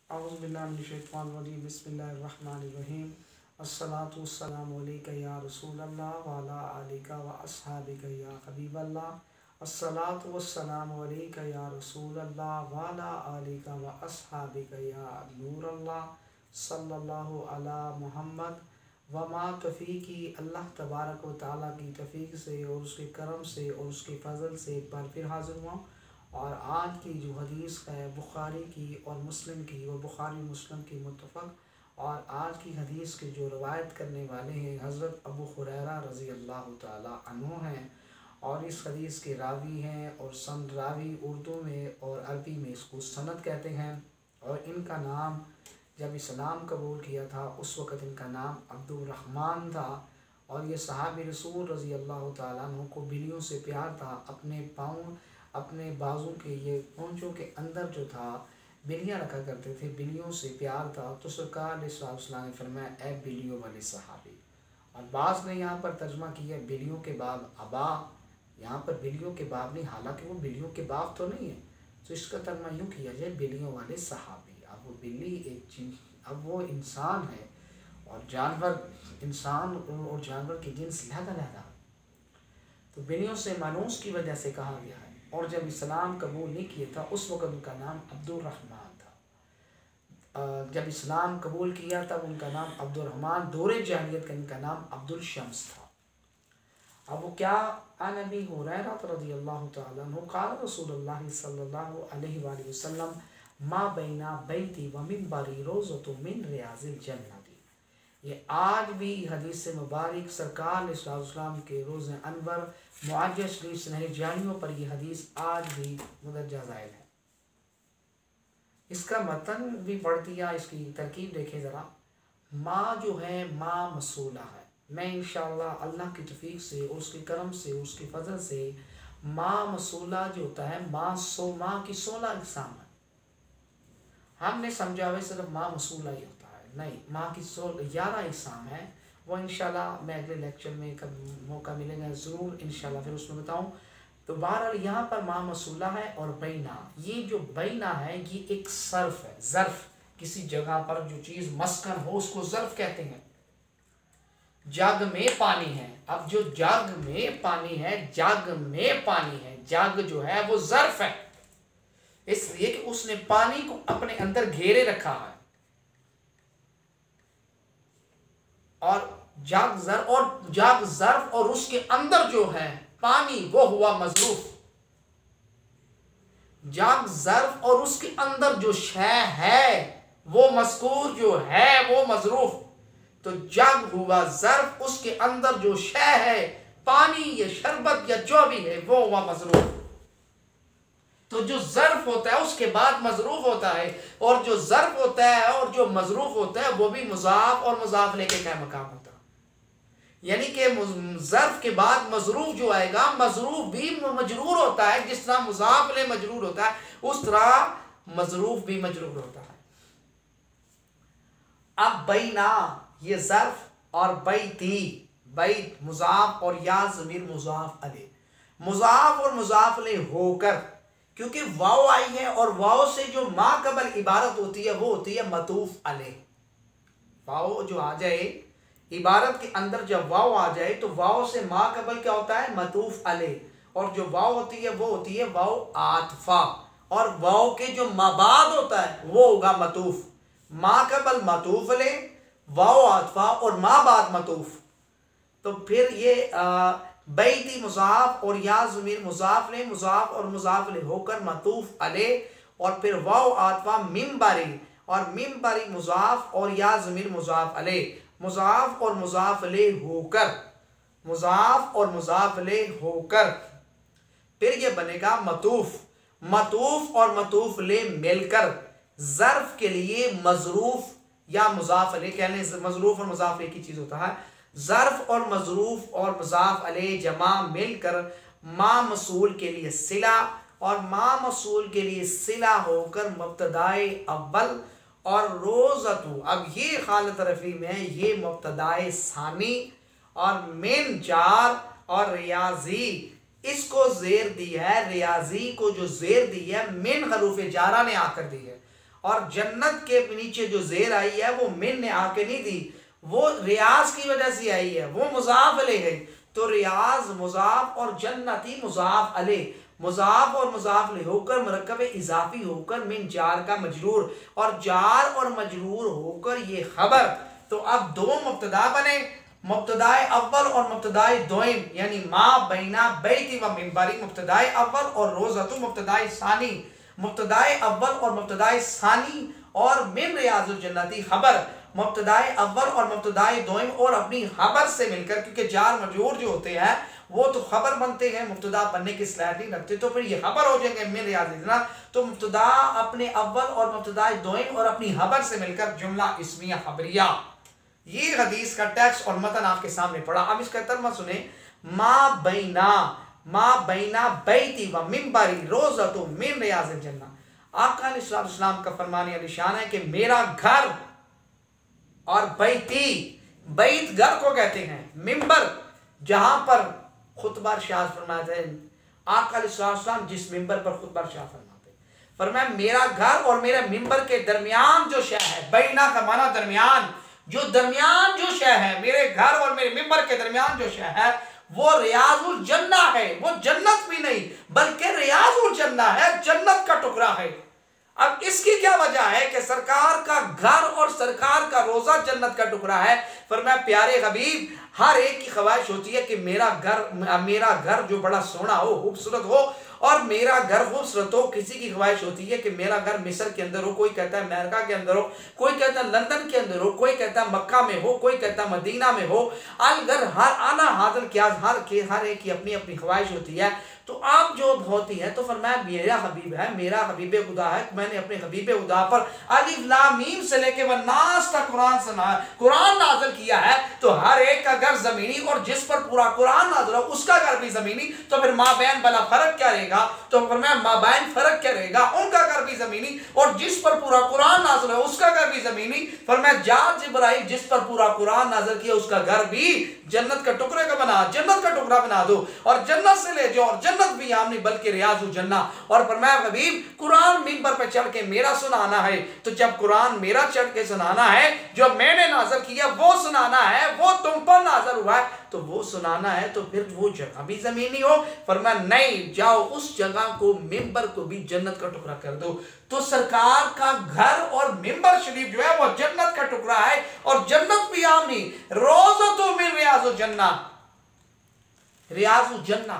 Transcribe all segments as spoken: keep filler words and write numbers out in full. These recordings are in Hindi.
औज़ुबिल्लाहिमिनश्शैतानिर्रजीम बिस्मिल्लाहिर्रहमानिर्रहीम अस्सलातु वस्सलामु अलैका या रसूलल्लाह व अला आलिका व अस्हाबिका या हबीबल्लाह अस्सलातु वस्सलामु अलैका या रसूलल्लाह व अला आलिका व अस्हाबिका या नूरल्लाह सल्लल्लाहु अला मुहम्मद व मा तौफ़ीक़ी अल्लाह तबारक व तआला की तौफ़ीक़ से और उसके करम से और उसके फ़ज़ल से एक बार फिर हाज़िर हुआ। और आज की जो हदीस है बुखारी की और मुस्लिम की और बुखारी मुस्लिम की मुत्तफ़क़। और आज की हदीस के जो रवायत करने वाले हैं हज़रत अबू हुरैरा रज़ी अल्लाह ताला अन्हु हैं और इस हदीस के रावी हैं और सन रावी उर्दू में और अरबी में इसको सनद कहते हैं। और इनका नाम जब इस्लाम कबूल किया था उस वक़्त इनका नाम अब्दुर्रहमान था। और ये सहाबी रसूल रज़ी अल्लाह ताला अन्हु को बिल्लियों से प्यार था। अपने पाँव अपने बाजू के ये पहुँचों के अंदर जो था बिल्लियाँ रखा करते थे, बिल्लियों से प्यार था। तो सरकार अलैहिस्सलाम ने फरमाया ए बिल्लियों वाले सहाबी। और बाज़ ने यहाँ पर तर्जमा किया बिल्लियों के बाब अबा, यहाँ पर बिल्लियों के बाब नहीं, हालांकि वो बिल्लियों के बाब तो नहीं है। तो इसका तर्जमा यूँ किया जाए बिल्लियों वाले सहाबी। अब वो बिल्ली एक चीज़, अब वो इंसान है और जानवर, इंसान और जानवर की जिन्स लहदा-लहदा, तो बिल्लियों से मानूस की वजह से कहा गया है। और जब इस्लाम कबूल नहीं किया था उस वक़्त उनका नाम अब्दुर्रहमान था। जब इस्लाम कबूल किया तब उनका नाम अब्दुर्रहमान, दौरे जाहिलियत का इनका नाम अब्दुल शम्स था। अब वो क्या, अन अबी हुरैरा रज़ियल्लाहु तआला अन्हु क़ाल रसूलुल्लाह सल्लल्लाहु अलैहि वसल्लम मा बैना बैती व मिंबरी रोज़तुम मिन रियाज़िल जन्नत। ये आज भी हदीस से मुबारक सरकार इस्लाम के रोज़ अनवर मुअज्जज शरीफ सुनहरी जानियों पर यह हदीस आज भी मुदर्जा ज़ायल है। इसका मतन भी पढ़ दिया, इसकी तरकीब देखें ज़रा। माँ जो है माँ मसूला है। मैं इंशाअल्लाह अल्लाह की तौफ़ीक़ से और उसके करम से उसके फ़ज़ल से माँ मसूला जो होता है माँ सो माँ की सोलह इक़साम है। हमने समझा हुआ सिर्फ माँ मसूला ही होता है, नहीं, माँ की सोलह ग्यारह इक़साम है। वो इंशाल्लाह मैं अगले लेक्चर में कब मौका मिलेगा ज़रूर इंशाल्लाह फिर उसमें बताऊँ। तो बहरहाल यहाँ पर माँ मसूला है और बैना, ये जो बैना है ये एक सर्फ है। ज़र्फ़, किसी जगह पर जो चीज़ मस्कन हो उसको ज़र्फ़ कहते हैं। जग में पानी है, अब जो जग में पानी है, जग में पानी है, जग जो है वो ज़र्फ़ है, इसलिए कि उसने पानी को अपने अंदर घेरे रखा है। और जग जर और जग ज़र्फ़ और उसके अंदर जो है पानी वो हुआ मज़रूफ़। जग ज़र्फ़ और उसके अंदर जो शय है वो मज़कूर जो है वो मज़रूफ़। तो जग हुआ ज़र्फ़, उसके अंदर जो शय है पानी या शरबत या जो भी है वो हुआ मज़रूफ़। तो जो ज़र्फ़ होता है उसके बाद मज़रूफ़ होता है, और जो ज़र्फ़ होता है और जो मज़रूफ़ होता है वो भी मुज़ाफ़ और मुज़ाफ़ लेके क्या मकाम होता है। यानी कि ज़र्फ़ के बाद मज़रूफ़ जो आएगा, मज़रूफ़ भी मजरूर होता है। जिस तरह मुज़ाफ़ ले मजरूर होता है उस तरह मज़रूफ़ भी मजरूर होता है। अब बैना ये ज़र्फ़ और बैती, बैत मुज़ाफ़ और या ज़मीर मुज़ाफ़ अलैह, मुज़ाफ़ और मुज़ाफ़ अलैह होकर, क्योंकि वाव आई है और वाव से जो मा कबल इबारत होती है वो होती है मतूफ़ अलैह। वाव जो आ जाए इबारत के अंदर, जब वाव आ जाए तो वाव से मा कबल क्या होता है मतूफ़ अलैह, और जो वाव होती है वो होती है वाव आतफ़ा, और वाव के जो माबाद होता है वो होगा मतूफ़। मा कबल मतूफ़ अलैह, वाव आतफ़ा और मा बाद मतूफ़। तो फिर ये बैती मुज़ाफ़ और या ज़मीर मुज़ाफ़ ले मुज़ाफ़ और मुज़ाफ़ ले होकर मतूफ़ अलैह, और फिर वाव आतफ़ा मिंबरी, और मिंबरी मुज़ाफ़ और या ज़मीर मुज़ाफ़ अलैह, मुज़ाफ़ और मुज़ाफ़ अलैह होकर, मुज़ाफ़ और मुज़ाफ़ अलैह होकर फिर ये बनेगा मतूफ़। मतूफ़ और मतूफ़ अलैह मिलकर ज़र्फ़ के लिए मज़रूफ़ या मुज़ाफ़ अलैह कह लें, मज़रूफ़ और मुज़ाफ़ अलैह की चीज़ होता है। ज़र्फ़ और मज़रूफ़ और मुज़ाफ़ अलैह जमा मिलकर मा मसूल के लिए सिला, और मा मसूल के लिए सिला होकर मुब्तदाए अव्वल और रोज़तु, अब ये खालत रफ़ी में ये मुब्तदाए सानी, और मिन जार और रियाजी, इसको ज़ेर दी है, रियाजी को जो ज़ेर दी है मिन हरूफ़ जारा ने आकर दी है। और जन्नत के नीचे जो जेर आई है वो मिन ने आके नहीं दी, वो रियाज की वजह से आई है, वो मुजाफ अलैह है। तो रियाज मुजाफ और जन्नती मुजाफ अलैह, मुजाफ और मुजाफ अलैह होकर मरकब इजाफी होकर मिन जार का मजरूर और जार और मजरूर होकर ये खबर। तो अब दो मुब्तदा बने, मुब्तदाए अव्वल और मुब्तदाए दोइम, यानी मा बैना बैती व मिंबरी मुब्तदाए अव्वल और रोज़तु मुब्तदाए सानी, मुब्तदाए अव्वल और मुब्तदाए सानी और मिन रियाजुल जन्नती खबर, मुब्तदाए अव्वल और मुब्तदाए दोइम और अपनी खबर से मिलकर, क्योंकि जार मजरूर जो होते हैं वो तो खबर बनते हैं, मुब्तदा बनने की सलाहियत नहीं रखते, तो फिर ये खबर हो जाएंगे मिन रियाजुल जन्नत। तो मुब्तदा अपने अव्वल और मुब्तदाए दोइम और अपनी खबर से मिलकर जुमला इस्मिया खबरिया। ये हदीस का टेक्स्ट और मतन आपके सामने पड़ा। अब इसका तर्जुमा सुने, मा बैना मा बैना बैती व मिंबरी रोज़तु मिन रियाज़िल जन्नह। आका अलैहिस्सलाम का फरमान निशान है कि मेरा घर और बैती, बैत घर को कहते हैं, मिंबर जहां पर खुतबा इरशाद फरमाते हैं, आका अलैहिस्सलाम जिस मिंबर पर खुतबा इरशाद फरमाते हैं, फरमाया मेरा घर और मेरे मिंबर के दरमियान जो शय है, बैना का माना दरमियान, जो दरमियान जो शय है, मेरे घर और मेरे मिंबर के दरमियान जो शय है वो रियाजुल जन्ना है। वो जन्नत भी नहीं बल्कि रियाजुल जन्ना है, जन्नत का टुकड़ा है। अब इसकी क्या वजह है कि सरकार का घर और सरकार का रोजा जन्नत का टुकड़ा है। फरमाया प्यारे हबीब, हर एक की ख्वाहिश होती है कि मेरा घर मेरा घर जो बड़ा सोना हो, खूबसूरत हो, और मेरा घर खूबसूरत हो। किसी की ख्वाहिश होती है कि मेरा घर मिस्र के अंदर हो, कोई कहता है अमेरिका के अंदर हो, कोई कहता है लंदन के अंदर हो, कोई कहता है मक्का में हो, कोई कहता है मदीना में हो। अल घर हर आना हाजिर क्या हर के हर एक की अपनी अपनी ख्वाहिश होती है। तो आप जो होती है तो फरमाया मेरा हबीब है, मेरा हबीब खुदा है, मैंने अपने हबीब खुदा पर अलिफ लाम मीम से लेके व नास तक कुरान सुना कुरान नाज़िल किया है। तो हर एक का घर जमीनी और जिस पर पूरा कुरान नाज़िल हो उसका घर भी जमीनी। तो फिर माबैन भला फर्क क्या रहेगा? तो फरमाया माबैन फर्क क्या रहेगा? उनका घर भी जमीनी और जिस पर पूरा कुरान नाज़िल हो उसका घर भी जमीनी। फरमाया जा जिब्राइल जिस पर पूरा कुरान नाज़िल किया उसका घर भी जन्नत का टुकड़े का बना, जन्नत का टुकड़ा बना दो और जन्नत से ले जाओ, और जन्नत भी आम नहीं बल्कि रियाजुल जन्ना। और फरमाया हबीब कुरान मिंबर पे चढ़ के मेरा सुनाना है। तो जब कुरान मेरा चढ़ के सुनाना है, जो मैंने नाज़िल किया वो सुनाना है, वो तुम पर नाज़िल हुआ है तो वो सुनाना है, तो फिर वो जगह भी जमीनी हो। फरमाया नहीं, जाओ उस जगह को मिंबर को भी जन्नत का टुकड़ा कर दो। तो सरकार का घर और मिंबर शरीफ जो है वो जन्नत का टुकड़ा है, और जन्नत भी आम नहीं, रोज़तु मिन रियाजुल जन्ना, रियाजुल जन्ना।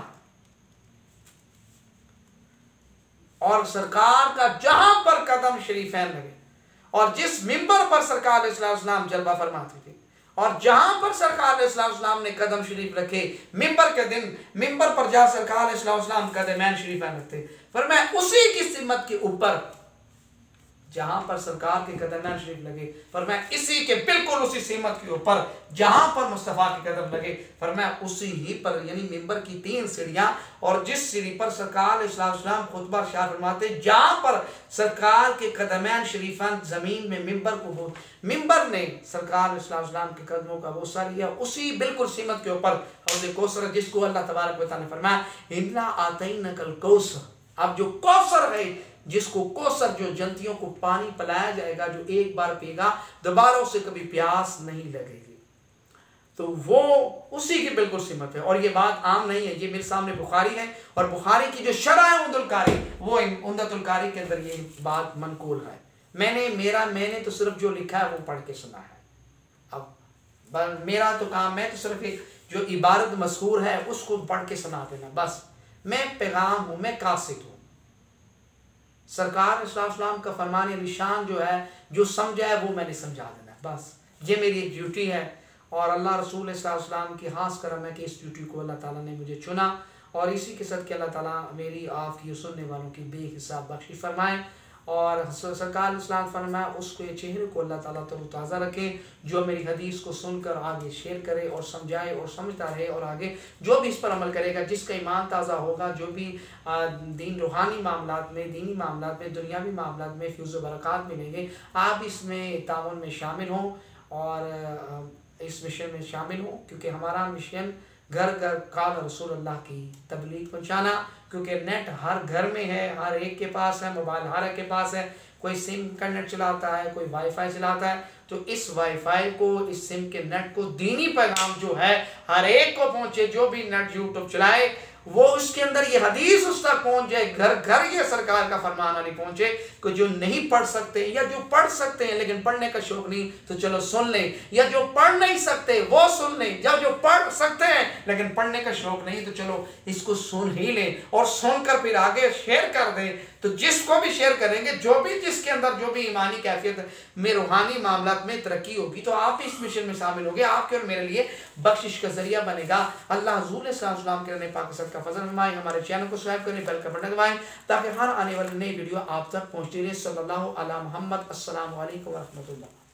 और सरकार का जहां पर कदम शरीफैन लगे और जिस मिंबर पर सरकार अलैहिस्सलाम जलवा फरमाते थे और जहां पर सरकार अलैहिस्सलाम ने कदम शरीफ रखे, मिंबर के दिन मिंबर पर जहां सरकार अलैहिस्सलाम कदमैन शरीफैन रखते, फरमाया उसी की सिमत के ऊपर जहां पर सरकार के कदमैन शरीफ लगे, फरमाया इसी के बिल्कुल उसी सीमत के ऊपर जहां पर मुस्तफा के कदम लगे, फरमाया उसी ही पर, यानी मिंबर की तीन सीढ़ियां, और जिस सीढ़ी पर सरकार अलैहिस्सलाम खुतबा इरशाद फरमाते, जहां पर सरकार के कदमैन शरीफान जमीन में मिंबर को हो, मिंबर ने सरकार अलैहिस्सलाम के कदमों का बोसा लिया, उसी बिल्कुल सीमत के ऊपर हौज़ कौसर, जिसको अल्लाह तबारक व तआला ने फरमाया इन्ना आतैनकल कौसर। अब जो कौसर है, जिसको कौसर, जो जंतियों को पानी पिलाया जाएगा, जो एक बार पिएगा दोबारा उसे कभी प्यास नहीं लगेगी, तो वो उसी की बिल्कुल सिमत है। और ये बात आम नहीं है, ये मेरे सामने बुखारी है और बुखारी की जो शरह है उम्दुल कारी, वो उम्दतुल कारी के अंदर ये बात मनकूल है। मैंने मेरा मैंने तो सिर्फ जो लिखा है वो पढ़ के सुना है। अब मेरा तो काम है तो सिर्फ एक जो इबारत मशहूर है उसको पढ़ के सुना देना, बस। मैं पैगाम हूँ, मैं कासिद हूँ। सरकार अलैहिस्सलाम का फरमान निशान जो है, जो समझा है वो मैंने समझा देना है, बस। ये मेरी एक ड्यूटी है और अल्लाह रसूल अलैहिस्सलाम की खास करम है कि इस ड्यूटी को अल्लाह ताला ने मुझे चुना, और इसी के साथ कि अल्लाह ताला मेरी आपकी सुनने वालों की बेहिसाब बख्शी फरमाए, और सरकार अलैहिस्सलाम फरमाया उसके चेहरे को अल्लाह ताला तरोताज़ा रखे, जो मेरी हदीस को सुनकर आगे शेयर करे और समझाए और समझता रहे, और आगे जो भी इस पर अमल करेगा, जिसका ईमान ताज़ा होगा, जो भी दीन रूहानी मामलात में, दीनी मामलात में, दुनियावी मामलात में फ्यूज़ व बरक़ात मिलेंगे, आप इसमें तावन में शामिल हों और इस मिशन में शामिल हों, क्योंकि हमारा मिशन घर घर काल रसूल अल्लाह की तबलीग पहुँचाना, क्योंकि नेट हर घर में है, हर एक के पास है, मोबाइल हर एक के पास है, कोई सिम का नेट चलाता है, कोई वाईफाई चलाता है, तो इस वाईफाई को, इस सिम के नेट को दीनी पैगाम जो है हर एक को पहुंचे। जो भी नेट यूट्यूब चलाए वो उसके अंदर ये हदीस उस तक पहुंच जाए, घर घर ये सरकार का फरमान वाली पहुंचे कि जो नहीं पढ़ सकते या जो पढ़ सकते हैं लेकिन पढ़ने का शौक नहीं तो चलो सुन लें, या जो पढ़ नहीं सकते वो सुन लें, या जो पढ़ सकते हैं लेकिन पढ़ने का शौक नहीं तो चलो इसको सुन ही लें और सुनकर फिर आगे शेयर कर दें। तो जिसको भी शेयर करेंगे, जो भी जिसके अंदर जो भी ईमानी कैफियत में रूहानी मामलात में तरक्की होगी तो आप इस मिशन में शामिल होंगे, आपके और मेरे लिए बख्शिश का जरिया बनेगा। अल्लाह हुज़ूर सल्लल्लाहु अलैहि वसल्लम के पाक का फजल फरमाए। हमारे चैनल को सब्सक्राइब करें, बेल का बटन दबाएं ताकि हर आने वाली नई वीडियो आप तक पहुंचती रहे। सल्लल्लाहु अला मुहम्मद। अस्सलामु अलैकुम व रहमतुल्लाह।